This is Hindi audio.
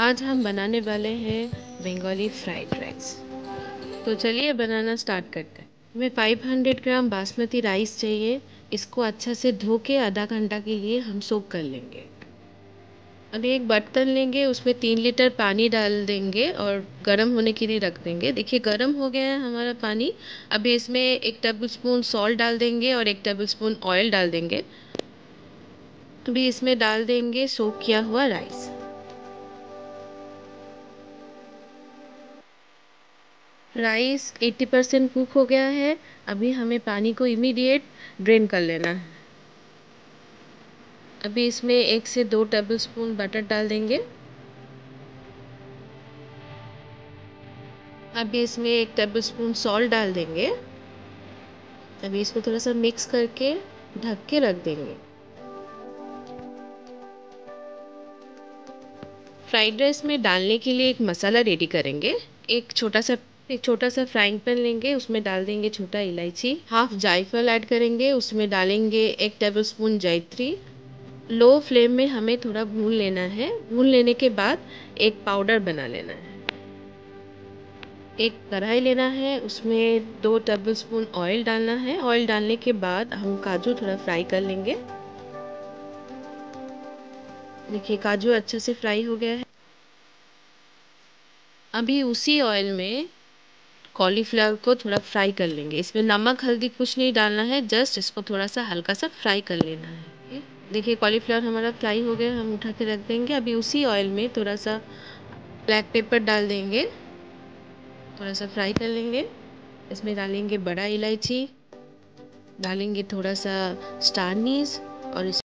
आज हम बनाने वाले हैं बंगाली फ्राइड राइस। तो चलिए बनाना स्टार्ट करते हैं। हमें 500 ग्राम बासमती राइस चाहिए। इसको अच्छा से धो के आधा घंटा के लिए हम सोक कर लेंगे। अभी एक बर्तन लेंगे, उसमें 3 लीटर पानी डाल देंगे और गर्म होने के लिए रख देंगे। देखिए गर्म हो गया है हमारा पानी। अभी इसमें 1 टेबलस्पून सॉल्ट डाल देंगे और 1 टेबलस्पून ऑयल डाल देंगे। अभी इसमें डाल देंगे सोक किया हुआ राइस। राइस 80% कुक हो गया है। अभी हमें पानी को इमीडिएट ड्रेन कर लेना है। अभी इसमें 1 से 2 टेबलस्पून बटर डाल देंगे। अभी इसमें 1 टेबलस्पून सॉल्ट डाल देंगे। अभी इसको थोड़ा सा मिक्स करके ढक के रख देंगे। फ्राइड राइस में डालने के लिए एक मसाला रेडी करेंगे। एक छोटा सा फ्राइंग पैन लेंगे, उसमें डाल देंगे छोटा इलायची, हाफ जायफल ऐड करेंगे, उसमें डालेंगे 1 टेबलस्पून जावित्री। लो फ्लेम में हमें थोड़ा भून लेना है। भून लेने के बाद एक पाउडर बना लेना है। एक कढ़ाई लेना है, उसमें 2 टेबलस्पून ऑयल डालना है। ऑयल डालने के बाद हम काजू थोड़ा फ्राई कर लेंगे। देखिए काजू अच्छे से फ्राई हो गया है। अभी उसी ऑयल में कॉलीफ्लावर को थोड़ा फ्राई कर लेंगे। इसमें नमक हल्दी कुछ नहीं डालना है, जस्ट इसको थोड़ा सा हल्का सा फ्राई कर लेना है। देखिए कॉलीफ्लावर हमारा फ्राई हो गया, हम उठा के रख देंगे। अभी उसी ऑयल में थोड़ा सा ब्लैक पेपर डाल देंगे, थोड़ा सा फ्राई कर लेंगे। इसमें डालेंगे बड़ा इलायची, डालेंगे थोड़ा सा स्टार अनीस और